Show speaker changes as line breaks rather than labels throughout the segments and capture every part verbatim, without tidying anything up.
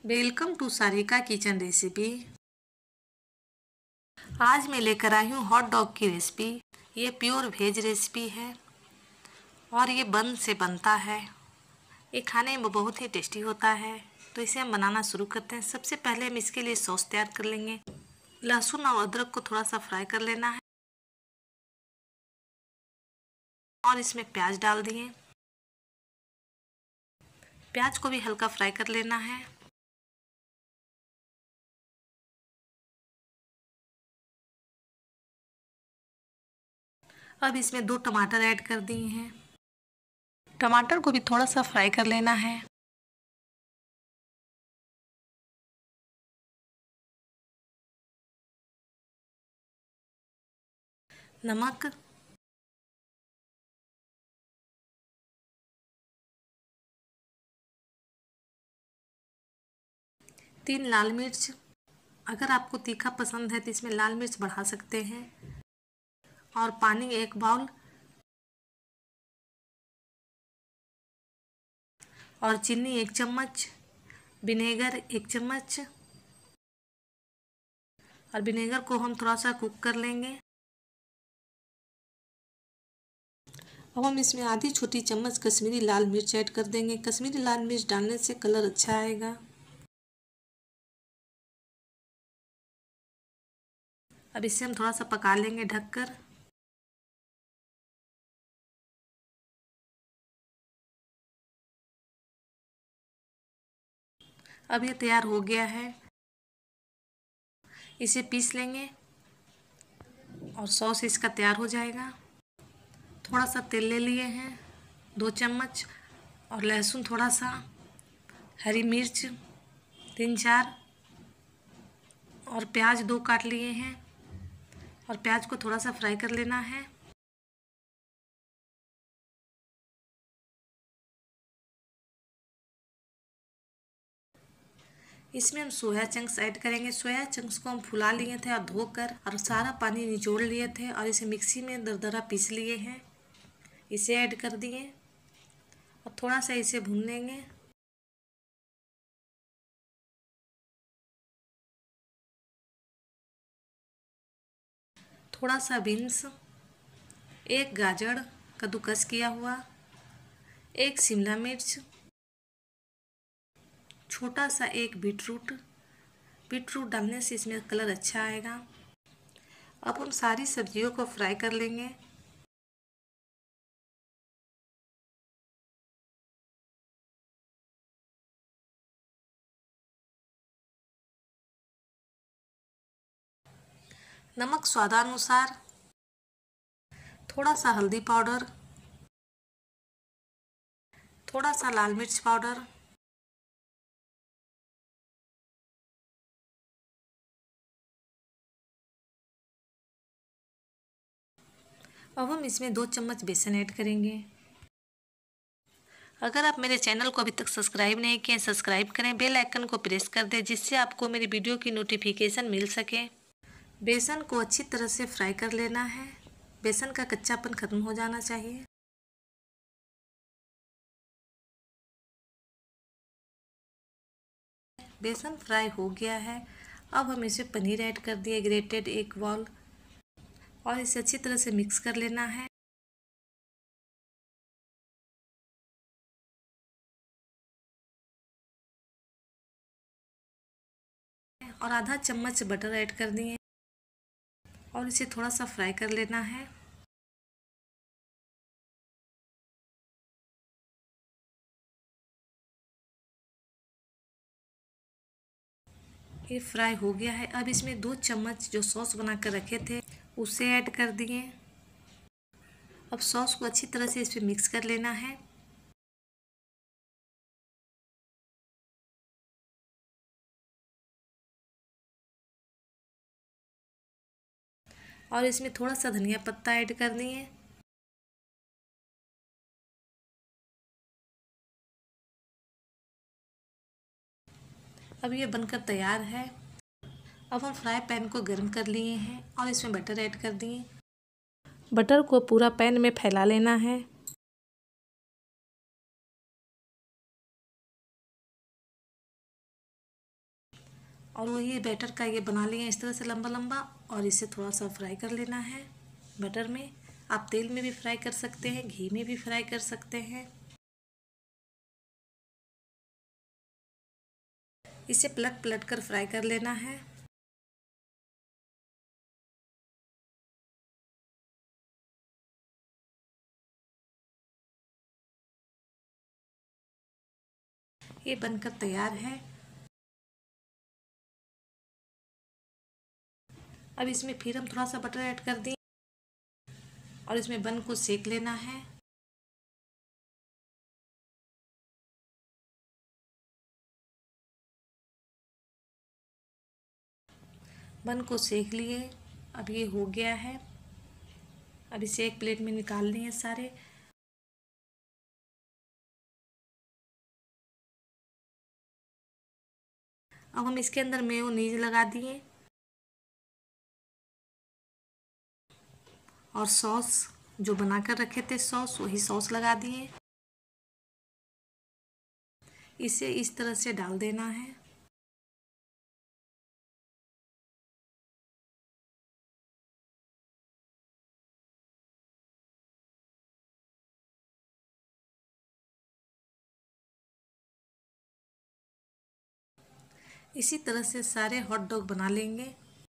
Welcome to Sarika kitchen recipe. आज मैं लेकर आई हूँ हॉट डॉग की रेसिपी। ये प्योर वेज रेसिपी है और ये बन से बनता है। ये खाने में बहुत ही टेस्टी होता है। तो इसे हम बनाना शुरू करते हैं। सबसे पहले हम इसके लिए सॉस तैयार कर लेंगे। लहसुन और अदरक को थोड़ा सा फ्राई कर लेना है और इसमें प्याज डाल दिए। प्याज को भी हल्का फ्राई कर लेना है। अब इसमें दो टमाटर ऐड कर दिए हैं। टमाटर को भी थोड़ा सा फ्राई कर लेना है। नमक, तीन लाल मिर्च। अगर आपको तीखा पसंद है तो इसमें लाल मिर्च बढ़ा सकते हैं। और पानी एक बाउल और चीनी एक चम्मच, विनेगर एक चम्मच। और विनेगर को हम थोड़ा सा कुक कर लेंगे। अब हम इसमें आधी छोटी चम्मच कश्मीरी लाल मिर्च ऐड कर देंगे। कश्मीरी लाल मिर्च डालने से कलर अच्छा आएगा। अब इसे हम थोड़ा सा पका लेंगे ढककर। अब ये तैयार हो गया है। इसे पीस लेंगे और सॉस इसका तैयार हो जाएगा। थोड़ा सा तेल ले लिए हैं, दो चम्मच, और लहसुन थोड़ा सा, हरी मिर्च तीन चार, और प्याज दो काट लिए हैं। और प्याज को थोड़ा सा फ्राई कर लेना है। इसमें हम सोया चंक्स ऐड करेंगे। सोया चंक्स को हम फुला लिए थे और धोकर और सारा पानी निचोड़ लिए थे और इसे मिक्सी में दरदरा पीस लिए हैं। इसे ऐड कर दिए और थोड़ा सा इसे भून लेंगे। थोड़ा सा बीन्स, एक गाजर कद्दूकस किया हुआ, एक शिमला मिर्च, छोटा सा एक बीटरूट। बीटरूट डालने से इसमें कलर अच्छा आएगा। अब हम सारी सब्जियों को फ्राई कर लेंगे। नमक स्वादानुसार, थोड़ा सा हल्दी पाउडर, थोड़ा सा लाल मिर्च पाउडर, अब हम इसमें दो चम्मच बेसन ऐड करेंगे। अगर आप मेरे चैनल को अभी तक सब्सक्राइब नहीं किए, सब्सक्राइब करें, बेल आइकन को प्रेस कर दें जिससे आपको मेरी वीडियो की नोटिफिकेशन मिल सके। बेसन को अच्छी तरह से फ्राई कर लेना है। बेसन का कच्चापन खत्म हो जाना चाहिए। बेसन फ्राई हो गया है। अब हम इसे पनीर ऐड कर दिए, ग्रेटेड एक बॉल, और इसे अच्छी तरह से मिक्स कर लेना है। और आधा चम्मच बटर ऐड कर दिए और इसे थोड़ा सा फ्राई कर लेना है। ये फ्राई हो गया है। अब इसमें दो चम्मच जो सॉस बना कर रखे थे उसे ऐड कर दिए। अब सॉस को अच्छी तरह से इसमें मिक्स कर लेना है। और इसमें थोड़ा सा धनिया पत्ता ऐड कर दिए। अब ये बनकर तैयार है। अब हम फ्राई पैन को गर्म कर लिए हैं और इसमें बटर ऐड कर दिए। बटर को पूरा पैन में फैला लेना है। और वही बैटर का ये बना लिए इस तरह से लंबा लंबा, और इसे थोड़ा सा फ्राई कर लेना है बटर में। आप तेल में भी फ्राई कर सकते हैं, घी में भी फ्राई कर सकते हैं। इसे पलट पलट कर फ्राई कर लेना है। ये बनकर तैयार है। अब इसमें फिर हम थोड़ा सा बटर ऐड कर दें और इसमें बन को सेक लेना है। बन को सेक लिए, अब ये हो गया है। अब इसे एक प्लेट में निकाल लिए सारे। अब हम इसके अंदर मेयोनीज लगा दिए और सॉस जो बनाकर रखे थे सॉस, वही सॉस लगा दिए। इसे इस तरह से डाल देना है। इसी तरह से सारे हॉट डॉग बना लेंगे।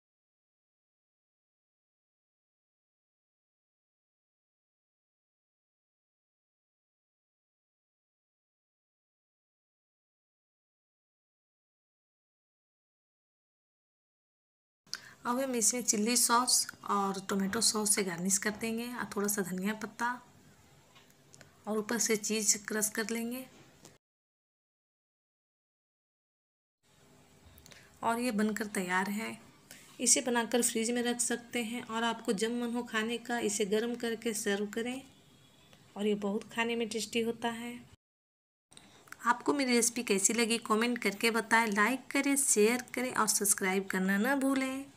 अब हम इसमें चिल्ली सॉस और टोमेटो सॉस से गार्निश कर देंगे और थोड़ा सा धनिया पत्ता और ऊपर से चीज़ क्रश कर लेंगे। और ये बनकर तैयार है। इसे बनाकर फ्रिज में रख सकते हैं और आपको जब मन हो खाने का इसे गर्म करके सर्व करें, और ये बहुत खाने में टेस्टी होता है। आपको मेरी रेसिपी कैसी लगी कमेंट करके बताएं। लाइक करें, शेयर करें और सब्सक्राइब करना ना भूलें।